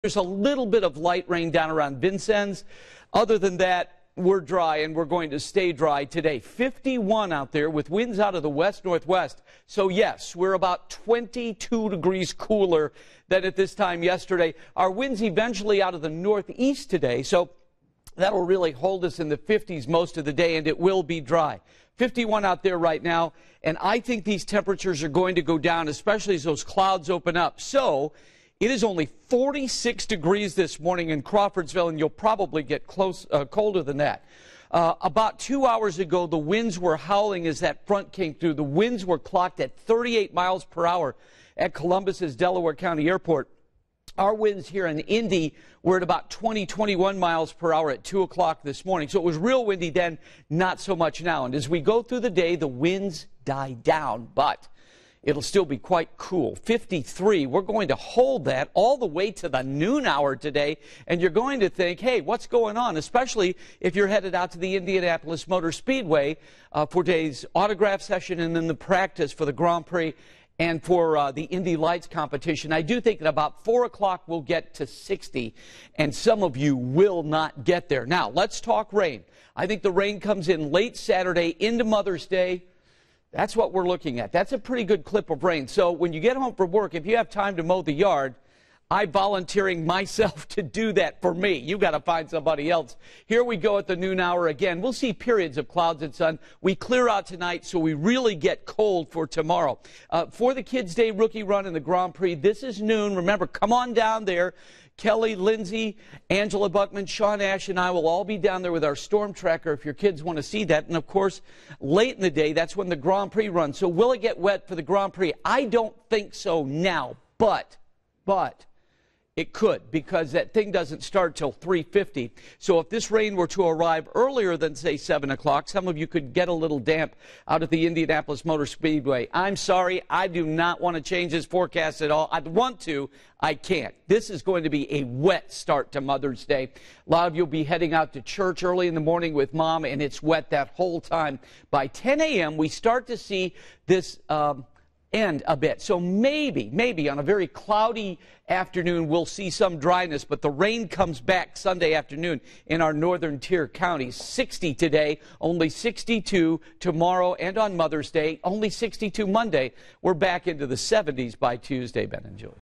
There's a little bit of light rain down around Vincennes. Other than that, we're dry, and we're going to stay dry today. 51 out there with winds out of the west-northwest. So, yes, we're about 22 degrees cooler than at this time yesterday. Our winds eventually out of the northeast today, so that'll really hold us in the 50s most of the day, and it will be dry. 51 out there right now, and I think these temperatures are going to go down, especially as those clouds open up. So it is only 46 degrees this morning in Crawfordsville, and you'll probably get colder than that. About 2 hours ago, the winds were howling as that front came through. The winds were clocked at 38 miles per hour at Columbus's Delaware County Airport. Our winds here in Indy were at about 21 miles per hour at 2 o'clock this morning. So it was real windy then, not so much now. And as we go through the day, the winds die down, but it'll still be quite cool. 53, we're going to hold that all the way to the noon hour today, and you're going to think, hey, what's going on? Especially if you're headed out to the Indianapolis Motor Speedway for today's autograph session and then the practice for the Grand Prix and for the Indy Lights competition. I do think at about 4 o'clock we'll get to 60, and some of you will not get there. Now, let's talk rain. I think the rain comes in late Saturday into Mother's Day. That's what we're looking at. That's a pretty good clip of rain. So when you get home from work, if you have time to mow the yard, I'm volunteering myself to do that for me. You've got to find somebody else. Here we go at the noon hour again. We'll see periods of clouds and sun. We clear out tonight, so we really get cold for tomorrow. For the Kids Day Rookie Run in the Grand Prix, this is noon. Remember, come on down there. Kelly, Lindsay, Angela Buckman, Sean Ash, and I will all be down there with our storm tracker if your kids want to see that. And, of course, late in the day, that's when the Grand Prix runs. So will it get wet for the Grand Prix? I don't think so now, but it could, because that thing doesn't start till 3:50. So if this rain were to arrive earlier than, say, 7 o'clock, some of you could get a little damp out at the Indianapolis Motor Speedway. I'm sorry, I do not want to change this forecast at all. I'd want to, I can't. This is going to be a wet start to Mother's Day. A lot of you will be heading out to church early in the morning with Mom, and it's wet that whole time. By 10 a.m., we start to see this end a bit. So maybe on a very cloudy afternoon we'll see some dryness, but the rain comes back Sunday afternoon in our northern tier counties. 60 today, only 62 tomorrow, and on Mother's Day, only 62 Monday. We're back into the 70s by Tuesday, Ben and Julie.